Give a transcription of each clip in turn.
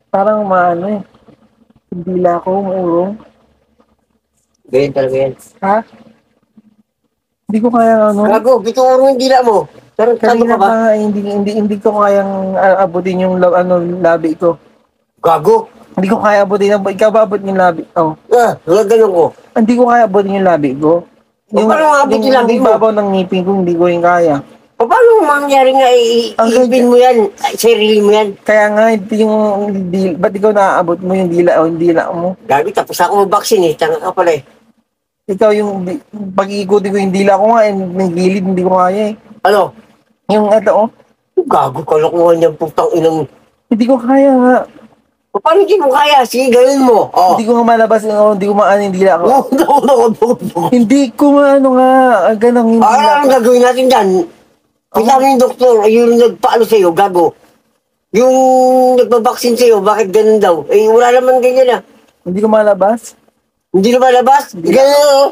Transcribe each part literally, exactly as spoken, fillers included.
Parang maano eh. Hindi la ako, maurong. Ganyan talaga yan. Ha? Hindi ko kaya ano. Gago, bituro yung dila mo. Tarantado Kanina ka ba? pa nga, eh, hindi, hindi, hindi ko kayang ah, abutin yung la- ano, labi ko. Gago. Hindi ko kaya abutin. Ikaw ba abot yung labi? Oh. Ah, mga ganun ko. Hindi ko kaya abutin yung labi ko. O, Yung, paano maabot yung, yung yung labi mo? ibabaw ng ngipin ko, hindi ko yung kaya. O, paano mangyari nga i- Ang iipin mo yan? Ay, sarili mo yan? Kaya nga, ito yung, di, ba't ikaw naaabot mo yung dila o yung dila mo? Gago, tapos ako mag-vaccine eh. Tanga ka pala eh. Ikaw yung, di- pag-iikuti ko yung dila ko nga, eh, may gilid, hindi ko kaya eh. Ano? Yung ito, oh, Gago, kalokohan yan, putang inang. hindi ko kaya nga. O, paano hindi mo kaya? Sige, gawin mo. O. Hindi ko nga malabas, oh, hindi ko maano yung dila ko. No, no, no, no, no. Hindi ko maano nga, ah, ganang yung Ah, dila ano ko. gagawin natin dyan? Kita mo yung doktor, yung nagpaano sa'yo, gago. Yung nagbabaksin sa'yo, bakit ganun daw? Eh, wala naman ganyan ah. Hindi ko malabas. Hindi na malabas? Hindi. Ganun oh.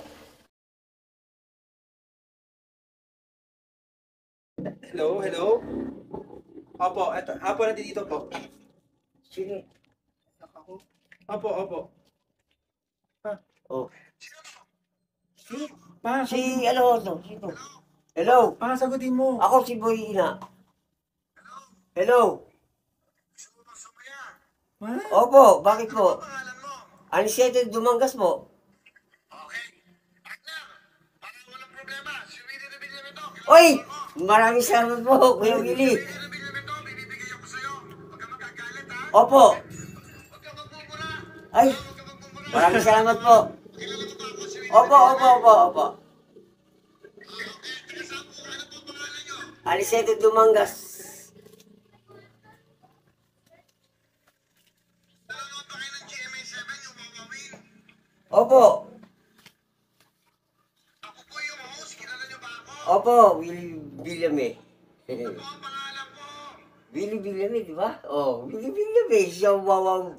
Hello, hello? Opo, eto, apo nandito po. Sige. Ako. Opo, opo. Oh. Pa, Si, ano to? Sino? Hello? pa, sagutin mo. Ako si Boy Ina. Hello? Ha? Opo, bakit po? Aniseto Dumangas po. Oy! Maraming salamat po, Kuya Willie. Opo. Ay, maraming salamat po. Opo, opo, opo, opo. Aniseto Dumangas. Opo. Opo, Willie William eh. Willie William eh, di ba? Oh, Willie William eh. Siya wawang...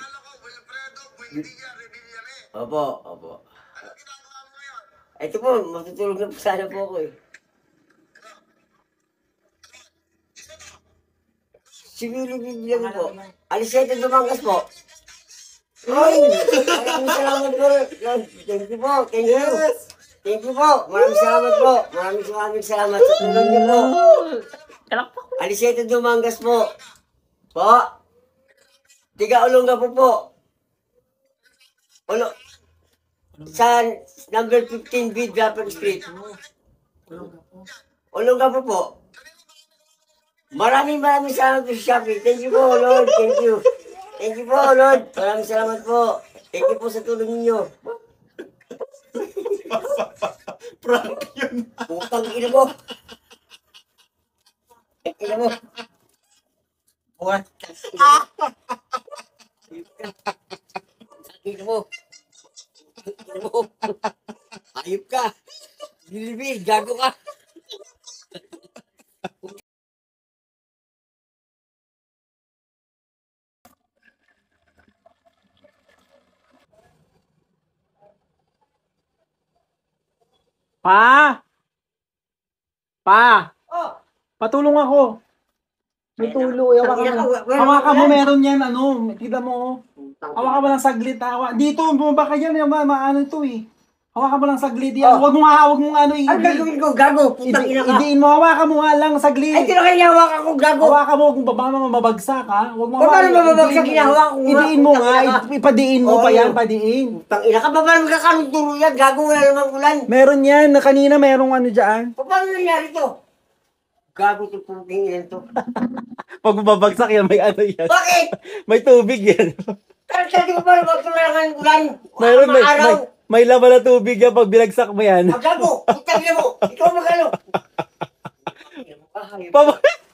Opo, opo. Ito po, matutulog na po sana po ako eh. Si Willie William po. Aliseta Dumangas po. Ay! Maraming salamat po. Thank you po, thank you. Thank you po. Maraming salamat po. Maraming maraming salamat sa tulong niyo po. Aliseta Dumangas po. Po. Tiga Olonga po po. Olo. Sa number fifteen B, Japon Street. Olonga po po. Maraming maraming salamat po sa Shopee. Thank you po, Lord. Thank you. Thank you po, Lord. Maraming salamat po. Thank you po sa tulong ninyo. Prank yun. Putang ina mo. Ina mo. What? Ina mo. Ina mo. Ayop ka. Bilibig, gago ka. Pa! Pa! Oh. Patulong ako. May tulo. eh, Hawakan mo. Hawakan mo, meron yan. Ano, kita mo. Hawakan mo lang saglit. Hawa. Dito, bumaba ka yan. Ma maano ito eh. Hawakan mo lang saglit yan. Oh. Huwag mo nga, huwag mo nga ano. Ang gagawin ko, gago. Putang ina ka. Idiin mo, hawakan mo nga lang Ay, saglit. kinakailangan ako, gago. Hawakan mo, kung baba mo mabagsak ha. Huwag mo Paano mababagsak? Idiin- Hinahawakan ko nga. Idiin mo Putang nga. ina ka. Ipadiin mo Oo, pa yan, yun. padiin. Putang ina ka, paano magkakaroon turo yan? Gago, wala namang ulan. Meron yan. Na kanina merong ano dyan. Paano nangyari to? Gago to puting ilan to. Pag babagsak yan, may ano yan. Bakit? May tubig yan. Tarantado ko para magtulangan ng ulan. Mayroon, may, Maaraw. may, may laman na tubig yan pag binagsak mo yan. Ang gago, putang ina mo. Ikaw magano? Papa...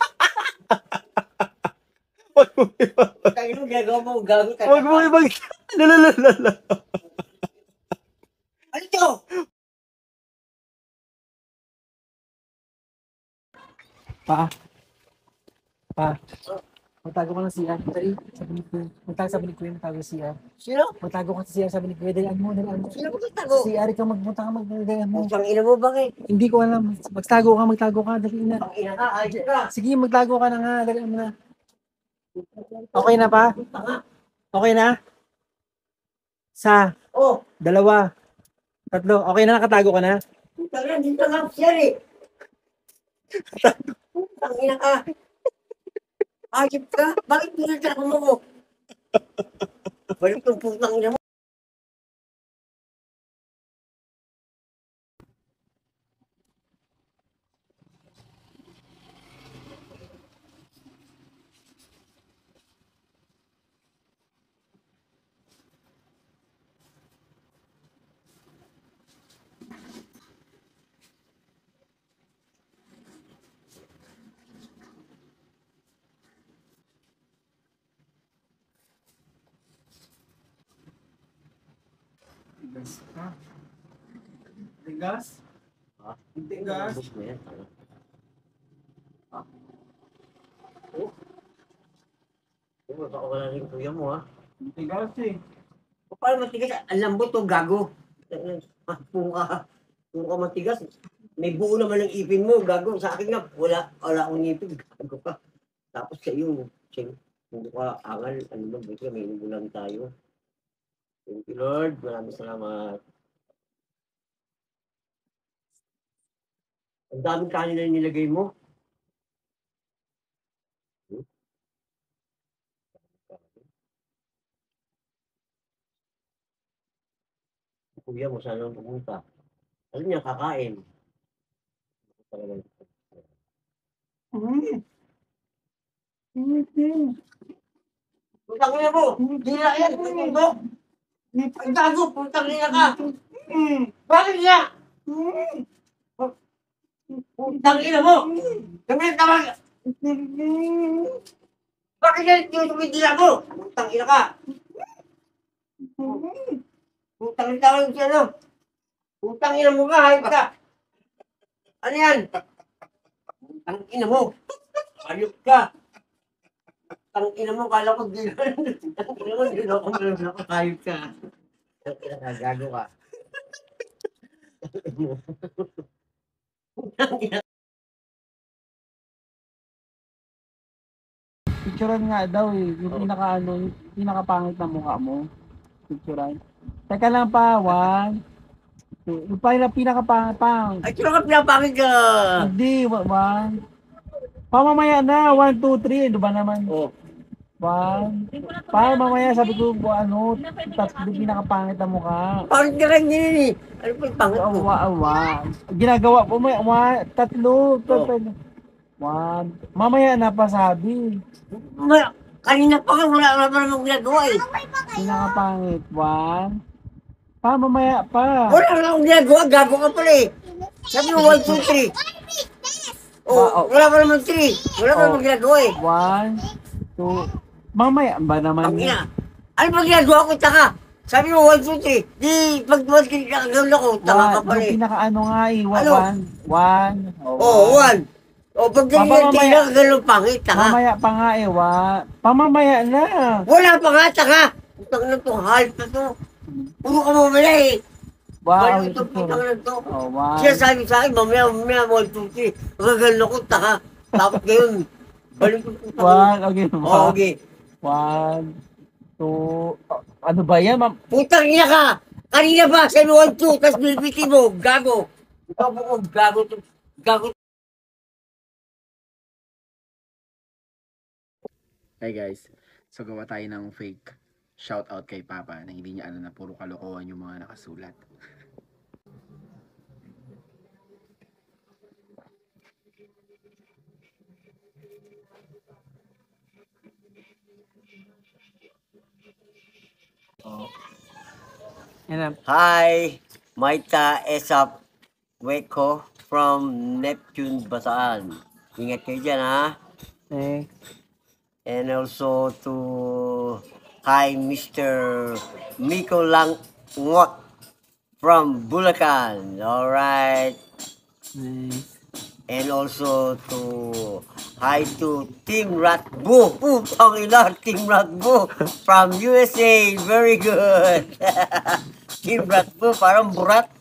Wag mo ibag... Putang ina mo, gagawa mo, gago. Wag mo ibag... Lalalala. Ano to? Pa. Pa. Magtago ka ng C R. Dali. Sabi ni Kuya. Magtago sabi ni Kuya. Magtago sa C R. Sino? Magtago ka sa C R. Sabi ni Kuya. Dalian mo. Dalian mo. Sino magtago? Sa C R ka. Magpunta ka. Magdalian mo. Putang ina mo, bakit? Hindi ko alam. Magtago ka. Magtago ka. Dali na. Putang ina ka, ayos ka. Sige. Magtago ka na nga. Dalian mo na. Okay na pa? Okay na? Sa, Oh, dalawa, tatlo. Okay na, nakatago ka na? tanga, dito nga siya eh. Tangina ka. Ayip ka? Bakit pinagkako mo ko? Balik yung putang ina mo. Tigas ka. Tigas? Ha? Tigas? Ubus mo yan, tanga. Oh, baka wala rin kuya mo ha. Tigas eh. O paano matigas? Ang lambot to, gago. Puro ka. Puro ka matigas. May buo naman ng ipin mo, gago. Sa akin nga, wala, wala akong ipin. Gago ka. Tapos sa iyo, siyang, hindi ka angal, ano ba, buti may inubulan tayo. Thank you, Lord. Maraming salamat. Ang daming kanin na nilagay mo. Hmm? Kuya mo, saan ang pumunta? Alam niya, kakain. Talagang- Mm. Mm. Putang ina mo! Hindi na yan! Putang mo! Ang gago! Putang ina ka! Mm. Bakit niya? Mm. Putang ina mo! Kami tawag! Bakit yan yung tumitila mo? Putang ina ka! Putang ina tawag yung ano? Putang ina mo ka! Hayop ka! Ano yan? Putang ina mo! Hayop ka! Putang ina mo! Kala ko di Putang ina mo! Di ako malam ako. Hayop ka! Putang ina ka! Gago ka! Putang ina! Picturean nga daw eh. Yung Oh. pinaka ano, yung pinakapangit na mukha mo. Picturean. Teka lang pa, one. Two. Yung pa yung pinakapangit pang. Ay, sino ka pinapakit ka? Hindi, wa- one. Pamamaya na, one, two, three. Ano ba naman? Oh. One. Pa, mamaya sabi ko, ano, tatlo pinakapangit na mukha. Pangit ka rin yun eh. Ano pa yung pangit mo? Awa, awa. Ginagawa ko, may, one, tatlo, Oh. tatlo. One. Mamaya na pa sabi. Ma- kanina pa ka, wala wala pa namang ginagawa eh. Pinakapangit. One. Pa, mamaya pa. Wala wala akong ginagawa, gago ka pala eh. Sabi mo, one, two, three. Oh, Wow. wala pa naman three. Wala pa Oh. namang ginagawa eh. One, two. Mamaya ba naman Ang yun? ina. Ano ba ginagawa ko, taka? Sabi mo, one, two, three. Di, pag one, three, nakagawin ako, taka ka One, pala yung eh. pinaka-ano nga eh. Wa- Ano? One. One. Oh, one. Oh, pag Papa, ganyan, mamaya. tingnan ka ganun pangit, taka. Mamaya pa nga eh. Wa. Pamamaya na. Wala pa nga, taka. Putang na to, hype na to. Puro ka mamaya eh. Wow. Balik ito ito, putang po. na to. Oh, one. Siya sabi sa akin, mamaya, mamaya, one, two, three. Magagano ko, taka. Tapos ngayon, balik ko. One. Okay. Oh, One. okay. One. Two. Oh, ano ba yan, ma'am? Putang ina ka! Kanina ba, sabi mo, one, two, tapos bilbiti mo, gago. Gago ko, gago to. Gago. Hi guys, so gawa tayo ng fake shout out kay Papa na hindi niya alam na puro kalokohan yung mga nakasulat. Yan. Hi, Maita Esap Weko from Neptune, Bataan. Ingat kayo dyan, ha? Eh. And also to hi, Mister Miko Langot from Bulacan. Alright. Nice. And also to hi to Team Ratbo. Putang ina, Team Ratbo from U S A. Very good. Team Ratbo, parang burat.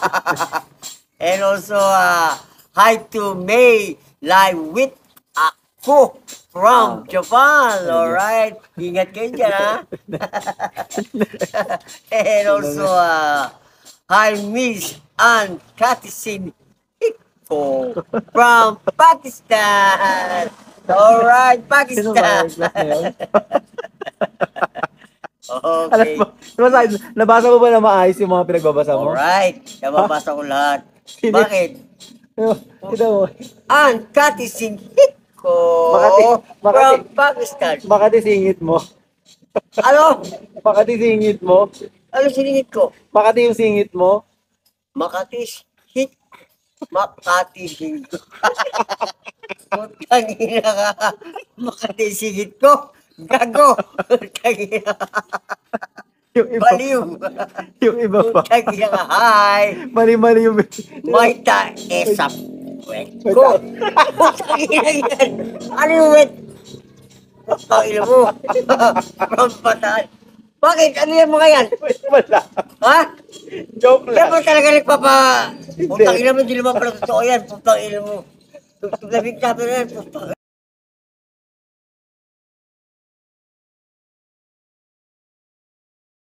And also uh, hi to May Live with Fu from Japan. Alright. Ingat kayo dyan, ha? And also, uh, hi, Miss Ann Katisin Hiko from Pakistan. Alright, Sino ba? Pakistan. Class na yun? Alam Okay. mo, nabasa, nabasa mo ba na maayos yung mga pinagbabasa mo? Alright. Nababasa ko lahat. Sino? Bakit? Ito mo. Ann Katisin Hiko Makati- from Makati- Pakistan. Makati singit mo. Ano? Makati singit mo. Ano siningit ko? Makati yung singit mo. Makatis hit. Makati hit. Putang ina ka. Makati singit ko. Gago. Putang ina ka. Yung iba, Baliw. yung iba pa. Putang ina ka. Hi. Mali-mali yung... Maita esap. Wet ko. Putang ina yan. Ano yung wet? Putang ina mo. From Bataan. Bakit? Ano yan mga yan? Wala. Ha? Joke Kaya lang. ba talaga nagpapa... Putang ina mo, hindi naman pala totoo yan. Putang ina mo. Labing sabi na yan. Putang